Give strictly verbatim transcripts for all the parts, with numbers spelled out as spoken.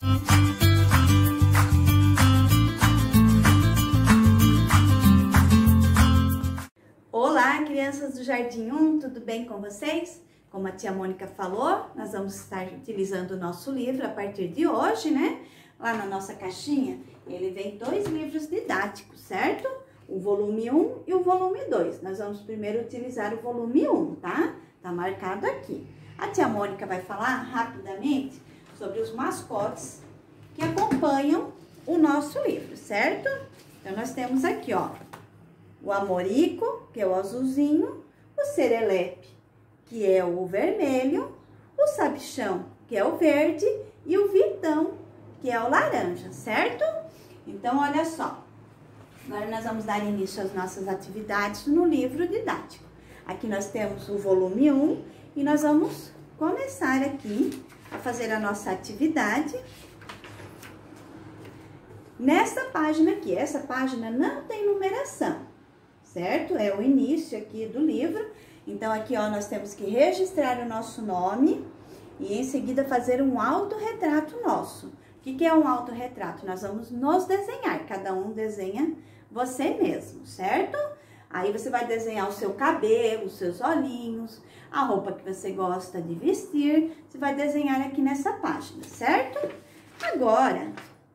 Olá, crianças do Jardim um, tudo bem com vocês? Como a tia Mônica falou, nós vamos estar utilizando o nosso livro a partir de hoje, né? Lá na nossa caixinha, ele vem dois livros didáticos, certo? O volume um e o volume dois. Nós vamos primeiro utilizar o volume um, tá? Tá marcado aqui. A tia Mônica vai falar rapidamente sobre os mascotes que acompanham o nosso livro, certo? Então, nós temos aqui, ó, o Amorico, que é o azulzinho, o Serelepe, que é o vermelho, o Sabichão, que é o verde, e o Vitão, que é o laranja, certo? Então, olha só. Agora, nós vamos dar início às nossas atividades no livro didático. Aqui nós temos o volume um e nós vamos começar aqui a fazer a nossa atividade nessa página aqui. Essa página não tem numeração, certo? É o início aqui do livro. Então, aqui, ó, nós temos que registrar o nosso nome e, em seguida, fazer um autorretrato nosso. O que que é um autorretrato? Nós vamos nos desenhar. Cada um desenha você mesmo, certo? Aí, você vai desenhar o seu cabelo, os seus olhinhos, a roupa que você gosta de vestir. Você vai desenhar aqui nessa página, certo? Agora,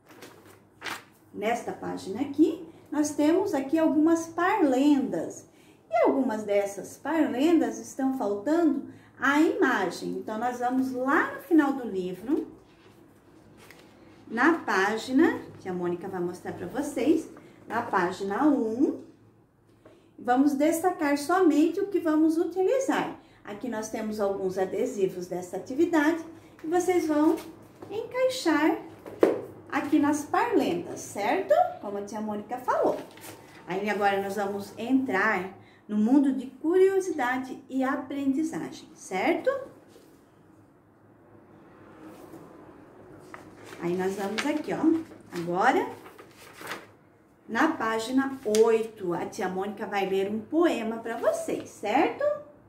nesta página aqui, nós temos aqui algumas parlendas. E algumas dessas parlendas estão faltando a imagem. Então, nós vamos lá no final do livro, na página, que a Mônica vai mostrar para vocês, na página um, vamos destacar somente o que vamos utilizar. Aqui nós temos alguns adesivos dessa atividade e vocês vão encaixar aqui nas parlendas, certo? Como a tia Mônica falou. Aí agora nós vamos entrar no mundo de curiosidade e aprendizagem, certo? Aí nós vamos aqui, ó, agora, na página oito, a tia Mônica vai ler um poema para vocês, certo?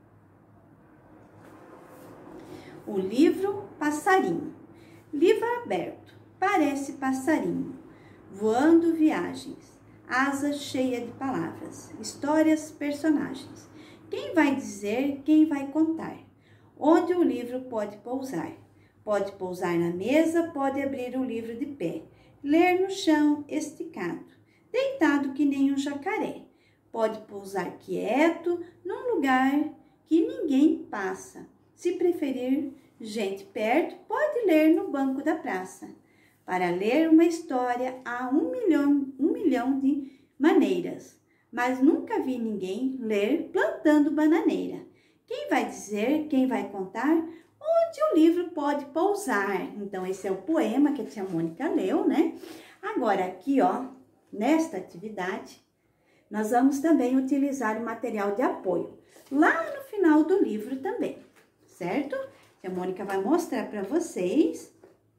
O livro Passarinho. Livro aberto, parece passarinho, voando viagens. Asa cheia de palavras, histórias, personagens. Quem vai dizer, quem vai contar? Onde o livro pode pousar? Pode pousar na mesa, pode abrir o livro de pé. Ler no chão, esticado, deitado que nem um jacaré. Pode pousar quieto, num lugar que ninguém passa. Se preferir gente perto, pode ler no banco da praça. Para ler uma história há um milhão, um milhão de maneiras, mas nunca vi ninguém ler plantando bananeira. Quem vai dizer, quem vai contar, onde o livro pode pousar? Então, esse é o poema que a tia Mônica leu, né? Agora, aqui, ó, nesta atividade, nós vamos também utilizar o material de apoio, lá no final do livro também, certo? A tia Mônica vai mostrar para vocês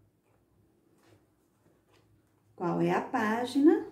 qual é a página.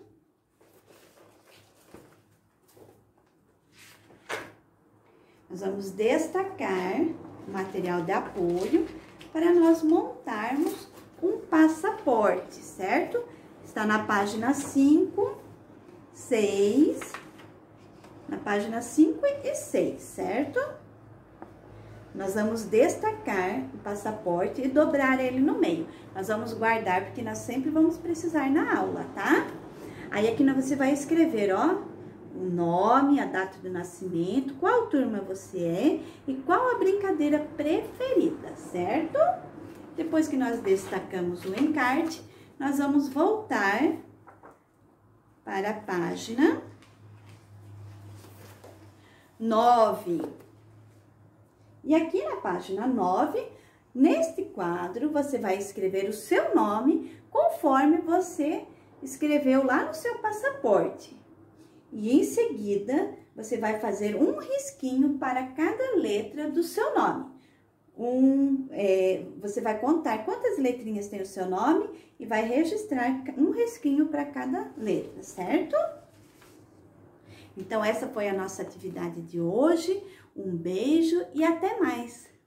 Nós vamos destacar o material de apoio para nós montarmos um passaporte, certo? Está na página cinco, seis, na página cinco e seis, certo? Nós vamos destacar o passaporte e dobrar ele no meio. Nós vamos guardar, porque nós sempre vamos precisar na aula, tá? Aí, aqui você vai escrever, ó, o nome, a data de nascimento, qual turma você é e qual a brincadeira preferida, certo? Depois que nós destacamos o encarte, nós vamos voltar para a página nove. E aqui na página nove, neste quadro, você vai escrever o seu nome conforme você escreveu lá no seu passaporte. E em seguida, você vai fazer um risquinho para cada letra do seu nome. Um, é, você vai contar quantas letrinhas tem o seu nome e vai registrar um risquinho para cada letra, certo? Então, essa foi a nossa atividade de hoje. Um beijo e até mais!